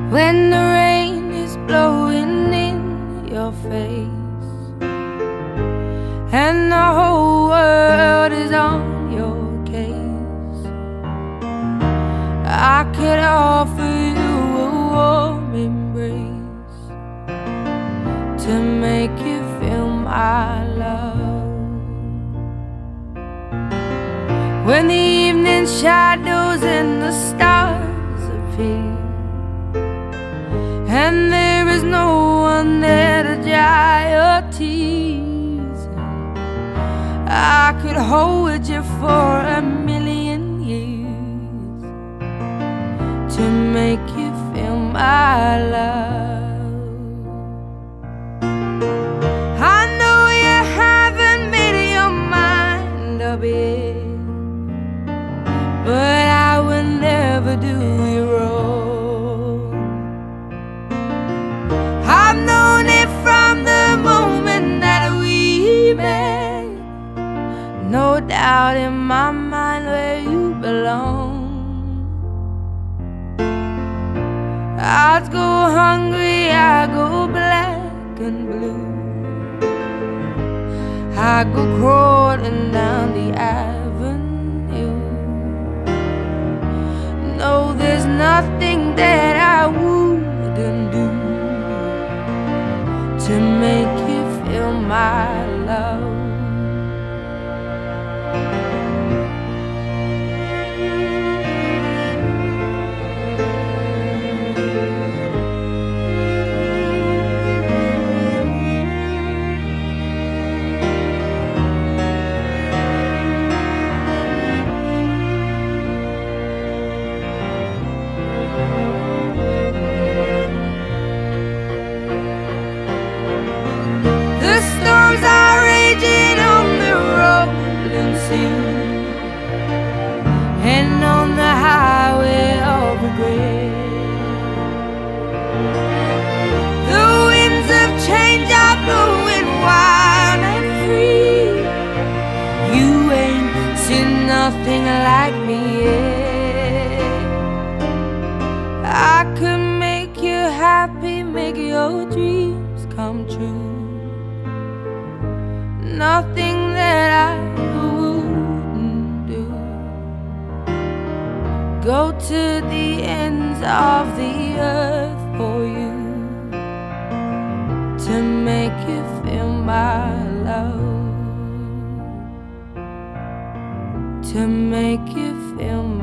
when the rain is blowing in your face and the whole world is on your case. I could offer you a warm embrace to make you feel my love. When the evening shadows and the stars appear and there is no one there to dry your tears, I could hold you for a million years to make you feel my love. I know you haven't made your mind up yet, but I will never do you wrong. I've known it from the moment that we met, no doubt in my mind where you belong. I'd go hungry, I go black and blue, I go crawling down the avenue. No, there's nothing that I wouldn't do to make you feel my love. The storms are raging on the rolling sea and on the highway of regret. The winds of change are blowing wild and free. You ain't seen nothing like me yet. I could make you happy, make your dreams come true. Nothing that I wouldn't do. Go to the ends of the earth for you to make you feel my love, to make you feel my love.